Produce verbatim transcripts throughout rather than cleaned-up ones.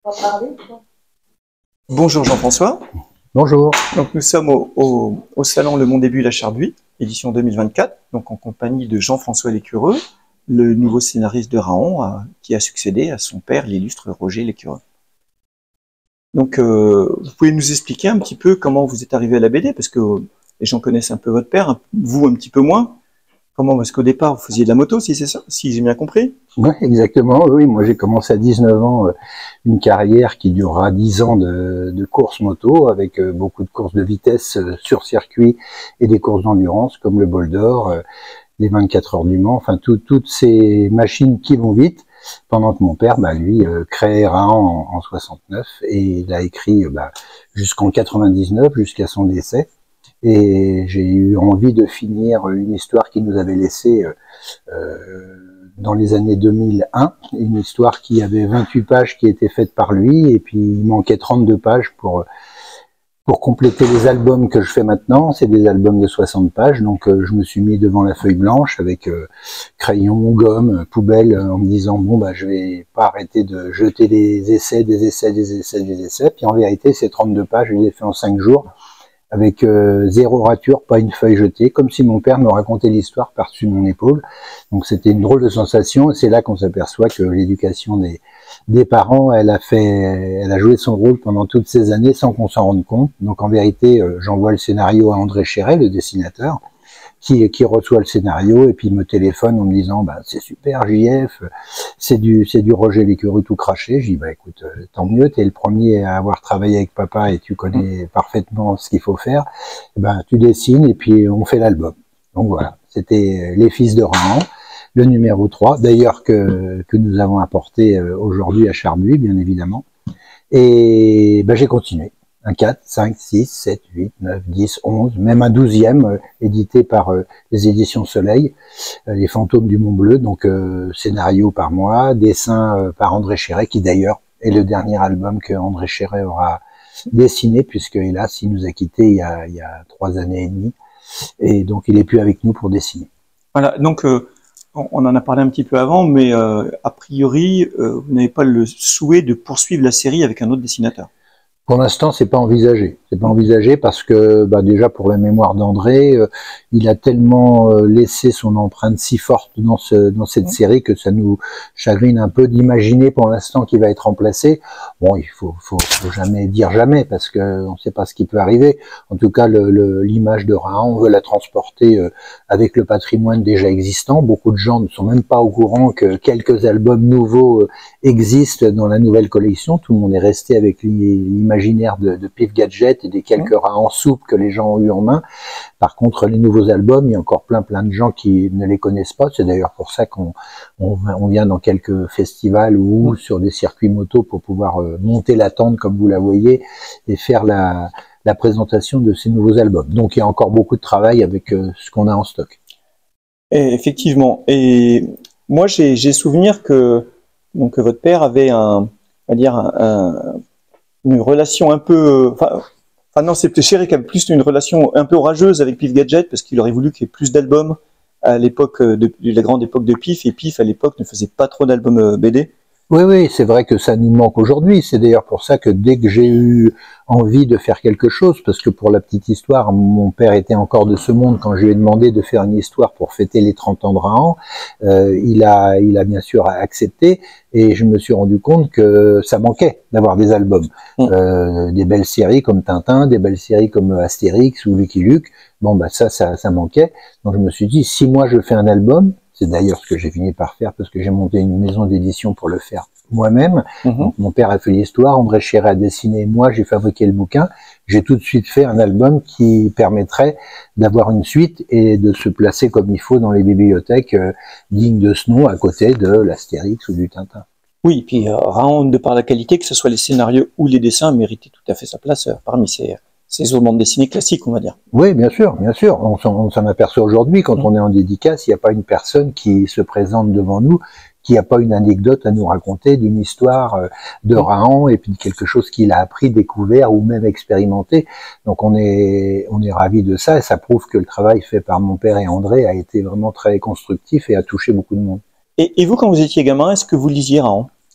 Bonjour Jean-François. Bonjour. Donc nous sommes au, au, au salon Le Mont Début La Charbuie, édition deux mille vingt-quatre, donc en compagnie de Jean-François Lécureux, le nouveau scénariste de Raon, euh, qui a succédé à son père, l'illustre Roger Lécureux. Donc euh, vous pouvez nous expliquer un petit peu comment vous êtes arrivé à la B D, parce que les gens connaissent un peu votre père, vous un petit peu moins. Comment, parce qu'au départ, vous faisiez de la moto, si c'est ça, si j'ai bien compris? Oui, exactement. Oui, moi j'ai commencé à dix-neuf ans euh, une carrière qui durera dix ans de, de course moto, avec euh, beaucoup de courses de vitesse euh, sur circuit et des courses d'endurance comme le Bol d'Or, euh, les vingt-quatre heures du Mans, enfin tout, toutes ces machines qui vont vite. Pendant que mon père, bah, lui, euh, créait Raon en, en soixante-neuf et il a écrit euh, bah, jusqu'en quatre-vingt-dix-neuf, jusqu'à son décès. Et j'ai eu envie de finir une histoire qu'il nous avait laissée euh, dans les années deux mille un, une histoire qui avait vingt-huit pages qui était faite par lui, et puis il manquait trente-deux pages pour pour compléter les albums que je fais maintenant. C'est des albums de soixante pages, donc euh, je me suis mis devant la feuille blanche avec euh, crayon, gomme, poubelle, en me disant bon bah je vais pas arrêter de jeter des essais, des essais, des essais, des essais. Puis en vérité, ces trente-deux pages, je les ai fait en cinq jours. Avec euh, zéro rature, pas une feuille jetée, comme si mon père me racontait l'histoire par-dessus mon épaule. Donc c'était une drôle de sensation, et c'est là qu'on s'aperçoit que l'éducation des, des parents, elle a fait, elle a joué son rôle pendant toutes ces années sans qu'on s'en rende compte. Donc en vérité, euh, j'envoie le scénario à André Chéret, le dessinateur, qui, qui reçoit le scénario et puis il me téléphone en me disant bah c'est super J F, c'est du c'est du Roger Lécureux tout craché. Je dis bah écoute, euh, tant mieux, t'es le premier à avoir travaillé avec papa et tu connais parfaitement ce qu'il faut faire. Et ben tu dessines et puis on fait l'album. Donc voilà, c'était Les Fils de Raon, le numéro trois, d'ailleurs que que nous avons apporté aujourd'hui à Charbuie, bien évidemment. Et ben j'ai continué. Un quatre, cinq, six, sept, huit, neuf, dix, onze, même un douzième euh, édité par euh, les éditions Soleil, euh, Les Fantômes du Mont Bleu, donc euh, scénario par moi, dessin euh, par André Chéret, qui d'ailleurs est le dernier album que André Chéret aura dessiné, puisque hélas, il nous a quittés il y a, il y a trois années et demie, et donc il est plus avec nous pour dessiner. Voilà, donc euh, on en a parlé un petit peu avant, mais euh, a priori, euh, vous n'avez pas le souhait de poursuivre la série avec un autre dessinateur? Pour l'instant, c'est pas envisagé. C'est pas envisagé parce que, bah, déjà pour la mémoire d'André, euh, il a tellement euh, laissé son empreinte si forte dans ce dans cette série que ça nous chagrine un peu d'imaginer pour l'instant qu'il va être remplacé. Bon, il faut, faut, faut jamais dire jamais parce que on sait pas ce qui peut arriver. En tout cas, le l'image de Raon, on veut la transporter euh, avec le patrimoine déjà existant. Beaucoup de gens ne sont même pas au courant que quelques albums nouveaux euh, existent dans la nouvelle collection. Tout le monde est resté avec l'image imaginaire de, de Pif Gadget et des quelques Raon soupe que les gens ont eu en main. Par contre, les nouveaux albums, il y a encore plein plein de gens qui ne les connaissent pas. C'est d'ailleurs pour ça qu'on on, on vient dans quelques festivals ou sur des circuits moto pour pouvoir euh, monter la tente comme vous la voyez et faire la, la présentation de ces nouveaux albums. Donc il y a encore beaucoup de travail avec euh, ce qu'on a en stock. Et effectivement. Et moi, j'ai souvenir que donc votre père avait un, on va dire un, un une relation un peu, enfin, enfin non, c'est Chéret qui avait plus une relation un peu orageuse avec Pif Gadget parce qu'il aurait voulu qu'il y ait plus d'albums à l'époque de, de la grande époque de Pif, et Pif à l'époque ne faisait pas trop d'albums B D. Oui, oui, c'est vrai que ça nous manque aujourd'hui. C'est d'ailleurs pour ça que dès que j'ai eu envie de faire quelque chose, parce que pour la petite histoire, mon père était encore de ce monde quand je lui ai demandé de faire une histoire pour fêter les trente ans de Raon, euh, il a, il a bien sûr accepté, et je me suis rendu compte que ça manquait d'avoir des albums, mmh. euh, des belles séries comme Tintin, des belles séries comme Astérix ou Lucky Luke. Bon, bah ça, ça, ça manquait. Donc je me suis dit, si moi je fais un album, c'est d'ailleurs ce que j'ai fini par faire parce que j'ai monté une maison d'édition pour le faire moi-même. Mmh. Mon père a fait l'histoire, André Chéret a dessiné, moi j'ai fabriqué le bouquin. J'ai tout de suite fait un album qui permettrait d'avoir une suite et de se placer comme il faut dans les bibliothèques euh, dignes de ce nom à côté de l'Astérix ou du Tintin. Oui, puis euh, Raon, de par la qualité, que ce soit les scénarios ou les dessins, méritait tout à fait sa place euh, parmi ces... ces bandes dessinées classiques, on va dire. Oui, bien sûr, bien sûr. On s'en aperçoit aujourd'hui quand mmh. on est en dédicace, il n'y a pas une personne qui se présente devant nous qui n'a pas une anecdote à nous raconter d'une histoire de Raon et puis de quelque chose qu'il a appris, découvert ou même expérimenté. Donc on est on est ravis de ça et ça prouve que le travail fait par mon père et André a été vraiment très constructif et a touché beaucoup de monde. Et, et vous, quand vous étiez gamin, est-ce que vous lisiez Raon?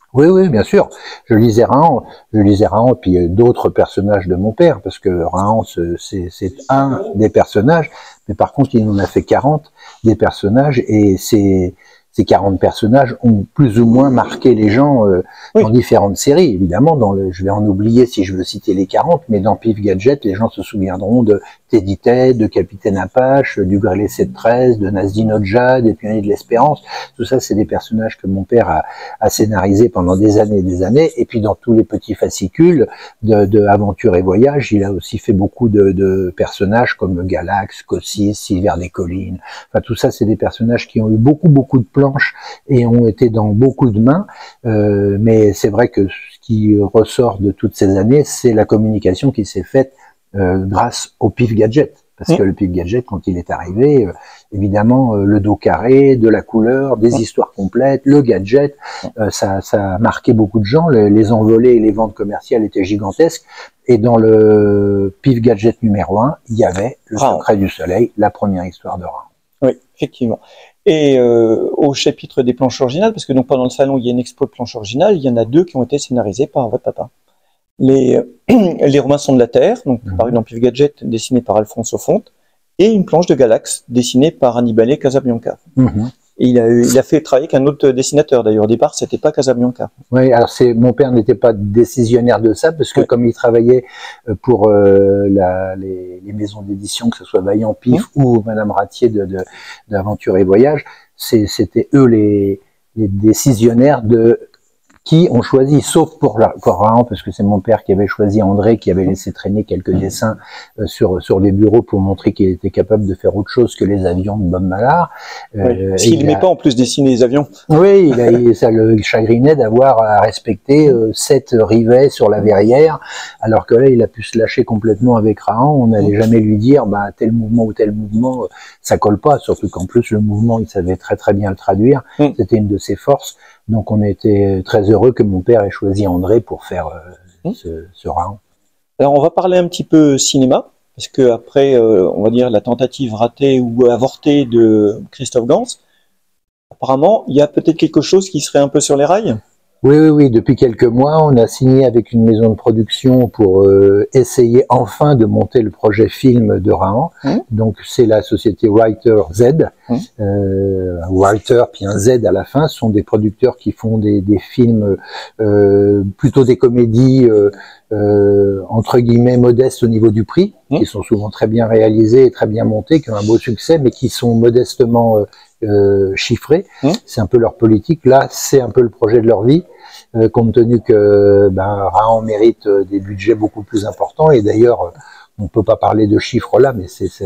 Oui, oui, bien sûr. Je lisais Rahan, je lisais Rahan, puis d'autres personnages de mon père, parce que Rahan, c'est un des personnages, mais par contre, il en a fait quarante des personnages, et c'est ces quarante personnages ont plus ou moins marqué les gens euh, oui. dans différentes séries. Évidemment, dans le, je vais en oublier si je veux citer les quarante, mais dans Pif Gadget, les gens se souviendront de Teddy Ted, de Capitaine Apache, du Grêlé sept treize, de Nasdin Odja, des Pionniers de l'Espérance. Tout ça, c'est des personnages que mon père a, a scénarisé pendant des années et des années. Et puis dans tous les petits fascicules de, de Aventure et Voyage, il a aussi fait beaucoup de, de personnages comme Galax, Cossis, Silver des Collines. Enfin, tout ça, c'est des personnages qui ont eu beaucoup, beaucoup de plans et ont été dans beaucoup de mains, euh, mais c'est vrai que ce qui ressort de toutes ces années, c'est la communication qui s'est faite euh, grâce au Pif Gadget, parce mmh. que le Pif Gadget, quand il est arrivé, euh, évidemment, euh, le dos carré, de la couleur, des mmh. histoires complètes, le gadget, euh, ça, ça a marqué beaucoup de gens, les, les envolées et les ventes commerciales étaient gigantesques, et dans le Pif Gadget numéro un, il y avait Le Rahan. Secret du Soleil, la première histoire de Rahan. Oui, effectivement. Et euh, au chapitre des planches originales, parce que donc pendant le salon, il y a une expo de planches originales, il y en a deux qui ont été scénarisées par votre papa. Les, les Robinson de la Terre, donc mmh. paru dans Pif Gadget, dessiné par Alphonse Offonte, et une planche de Galax, dessinée par Annibale Casabianca. Mmh. Et il a, il a fait travailler avec un autre dessinateur, d'ailleurs. Au départ, c'était pas Casabianca. Oui, alors c'est mon père n'était pas décisionnaire de ça, parce que oui. comme il travaillait pour euh, la, les, les maisons d'édition, que ce soit Vaillant Pif mmh. ou Madame Ratier de, de, d'Aventure et Voyage, c'était eux les, les décisionnaires de qui ont choisi, sauf pour, la, pour Rahan, parce que c'est mon père qui avait choisi André, qui avait laissé traîner quelques dessins euh, sur sur les bureaux pour montrer qu'il était capable de faire autre chose que les avions de Bob Mallard. Euh, oui, parce qu'il n'aimait a... pas en plus dessiner les avions. Oui, il a, il, ça le chagrinait d'avoir à respecter euh, sept rivets sur la verrière, alors que là, il a pu se lâcher complètement avec Rahan. On n'allait jamais lui dire, bah tel mouvement ou tel mouvement, euh, ça colle pas. Surtout qu'en plus le mouvement, il savait très très bien le traduire. Mm. C'était une de ses forces. Donc on était très heureux que mon père ait choisi André pour faire euh, mmh. ce, ce Rahan. Alors on va parler un petit peu cinéma, parce que après, euh, on va dire la tentative ratée ou avortée de Christophe Gans, apparemment il y a peut-être quelque chose qui serait un peu sur les rails. Oui, oui, oui. Depuis quelques mois, on a signé avec une maison de production pour euh, essayer enfin de monter le projet film de Rahan. Mmh. Donc, c'est la société Writer Z. Mmh. Euh, Writer puis un Z à la fin. Ce sont des producteurs qui font des, des films, euh, plutôt des comédies euh, euh, entre guillemets modestes au niveau du prix, mmh. qui sont souvent très bien réalisés et très bien montés, qui ont un beau succès, mais qui sont modestement euh, Euh, chiffrés. Mmh. C'est un peu leur politique. Là, c'est un peu le projet de leur vie, euh, compte tenu que ben, Rahan mérite euh, des budgets beaucoup plus importants. Et d'ailleurs, euh, on ne peut pas parler de chiffres là, mais c'est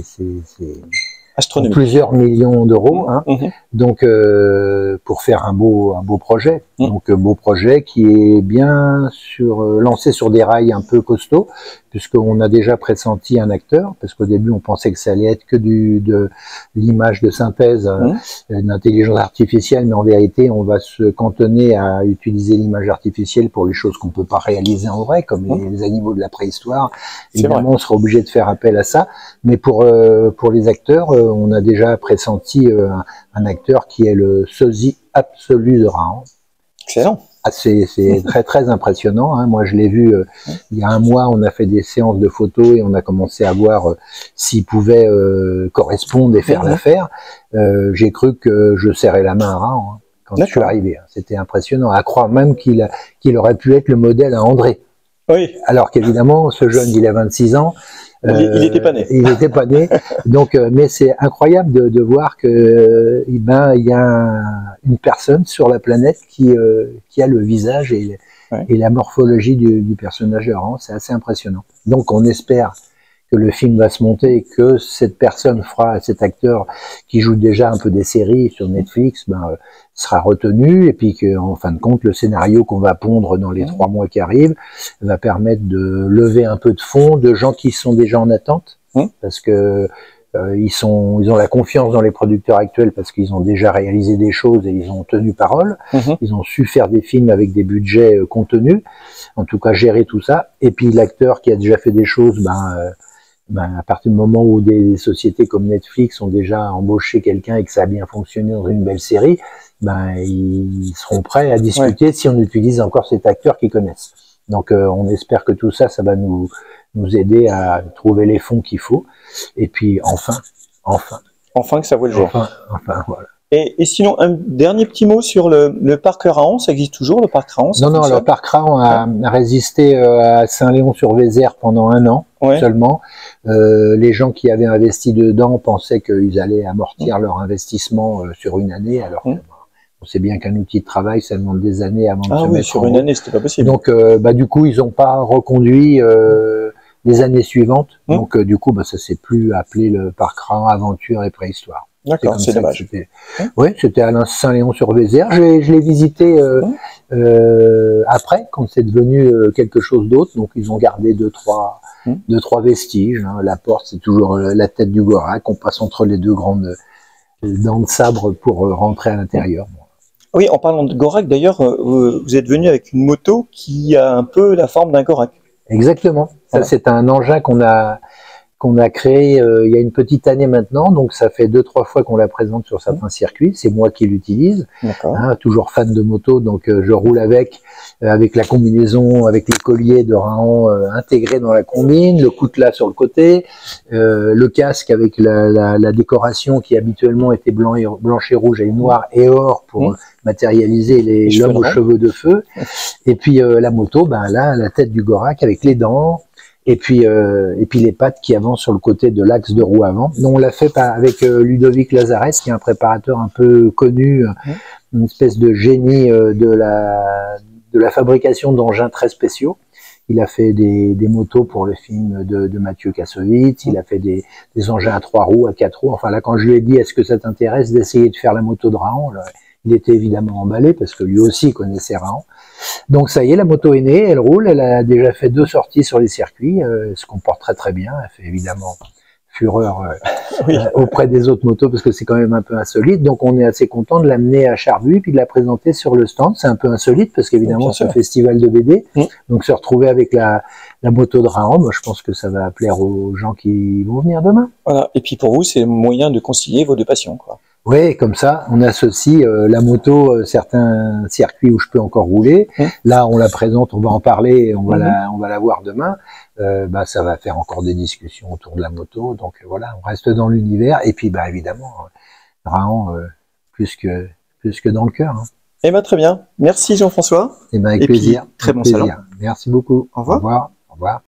plusieurs millions d'euros. Hein. Mmh. Donc, euh, pour faire un beau, un beau projet. Mmh. Donc, un beau projet qui est bien sur, euh, lancé sur des rails un peu costauds, puisqu'on a déjà pressenti un acteur, parce qu'au début on pensait que ça allait être que du, de l'image de synthèse, mmh. euh, d'intelligence artificielle, mais en vérité on va se cantonner à utiliser l'image artificielle pour les choses qu'on peut pas réaliser en vrai, comme mmh. les, les animaux de la préhistoire. Évidemment, on sera obligé de faire appel à ça, mais pour euh, pour les acteurs, euh, on a déjà pressenti euh, un, un acteur qui est le sosie absolu de Rahan. Excellent. Ah, c'est très très impressionnant. Hein. Moi, je l'ai vu euh, il y a un mois. On a fait des séances de photos et on a commencé à voir euh, s'il pouvait euh, correspondre et faire mmh. l'affaire. Euh, J'ai cru que je serrais la main à Rahan hein, quand je suis arrivé. C'était impressionnant. À croire même qu'il qu'il aurait pu être le modèle à André. Oui. Alors qu'évidemment, ce jeune, il a vingt-six ans. Euh, il n'était pas né. Il n'était pas né. Donc, euh, mais c'est incroyable de, de voir que, euh, ben, il y a un, une personne sur la planète qui, euh, qui a le visage et, ouais. et la morphologie du, du personnage de Rahan. C'est assez impressionnant. Donc, on espère que le film va se monter et que cette personne fera, cet acteur qui joue déjà un peu des séries sur Netflix, ben, euh, sera retenu et puis qu'en fin de compte, le scénario qu'on va pondre dans les mmh. trois mois qui arrivent va permettre de lever un peu de fonds de gens qui sont déjà en attente mmh. parce que euh, ils sont, ils ont la confiance dans les producteurs actuels parce qu'ils ont déjà réalisé des choses et ils ont tenu parole. Mmh. Ils ont su faire des films avec des budgets euh, contenus, en tout cas gérer tout ça. Et puis l'acteur qui a déjà fait des choses, ben euh, Ben, à partir du moment où des sociétés comme Netflix ont déjà embauché quelqu'un et que ça a bien fonctionné dans une belle série, ben ils seront prêts à discuter ouais. si on utilise encore cet acteur qu'ils connaissent. Donc euh, on espère que tout ça, ça va nous nous aider à trouver les fonds qu'il faut. Et puis enfin, enfin, enfin que ça voit le jour. Enfin, enfin voilà. Et, et sinon, un dernier petit mot sur le, le parc Raon, ça existe toujours, le parc Raon? Non, non, le parc Raon a, a résisté à Saint-Léon-sur-Vézère pendant un an ouais. seulement. Euh, les gens qui avaient investi dedans pensaient qu'ils allaient amortir mmh. leur investissement euh, sur une année, alors mmh. on sait bien qu'un outil de travail, ça demande des années avant de ah se oui, mettre sur en une route. année, c'était pas possible. Donc, euh, bah, du coup, ils n'ont pas reconduit euh, les années suivantes. Mmh. Donc, euh, du coup, bah, ça s'est plus appelé le parc Raon Aventure et Préhistoire. D'accord, c'est dommage. Mmh. Oui, c'était à Saint-Léon-sur-Vézère. Je, je l'ai visité euh, mmh. euh, après, quand c'est devenu euh, quelque chose d'autre. Donc, ils ont gardé deux, trois, mmh. deux, trois vestiges. Hein. La porte, c'est toujours la tête du Gorak. On passe entre les deux grandes dents de sabre pour euh, rentrer à l'intérieur. Mmh. Oui, en parlant de Gorak, d'ailleurs, euh, vous êtes venu avec une moto qui a un peu la forme d'un Gorak. Exactement. Voilà. Ça, c'est un engin qu'on a qu'on a créé euh, il y a une petite année maintenant, donc ça fait deux trois fois qu'on la présente sur certains circuits. C'est moi qui l'utilise, hein, toujours fan de moto, donc euh, je roule avec euh, avec la combinaison, avec les colliers de Raon euh, intégrés dans la combine, le coutelas sur le côté, euh, le casque avec la, la, la décoration qui habituellement était blanc et, blanche et rouge et noir et or pour mmh. matérialiser les l'homme aux cheveux de feu. Et puis euh, la moto, ben là la tête du Gorak avec les dents. Et puis, euh, et puis les pattes qui avancent sur le côté de l'axe de roue avant. Donc on l'a fait par, avec euh, Ludovic Lazares, qui est un préparateur un peu connu, mmh. une espèce de génie euh, de la de la fabrication d'engins très spéciaux. Il a fait des, des motos pour le film de, de Mathieu Kassovitz. Il a fait des, des engins à trois roues, à quatre roues. Enfin là, quand je lui ai dit, est-ce que ça t'intéresse d'essayer de faire la moto de Raon, là, il était évidemment emballé parce que lui aussi connaissait Raon. Donc ça y est, la moto est née, elle roule, elle a déjà fait deux sorties sur les circuits, euh, elle se comporte très très bien, elle fait évidemment fureur euh, oui. euh, auprès des autres motos parce que c'est quand même un peu insolite, donc on est assez content de l'amener à Charbuy puis de la présenter sur le stand. C'est un peu insolite parce qu'évidemment c'est un festival de B D, mmh. donc se retrouver avec la, la moto de Raon, moi je pense que ça va plaire aux gens qui vont venir demain. Voilà, et puis pour vous c'est le moyen de concilier vos deux passions, quoi. Oui, comme ça, on associe euh, la moto, euh, certains circuits où je peux encore rouler. Mmh. Là, on la présente, on va en parler, on va mmh. la, on va la voir demain. Euh, bah, ça va faire encore des discussions autour de la moto. Donc voilà, on reste dans l'univers. Et puis, bah évidemment, Raon, euh, plus que plus que dans le cœur. Hein. Eh ben très bien. Merci Jean-François. Eh ben avec et plaisir. Puis, très avec bon plaisir. salon. Merci beaucoup. Au revoir. Au revoir. Au revoir.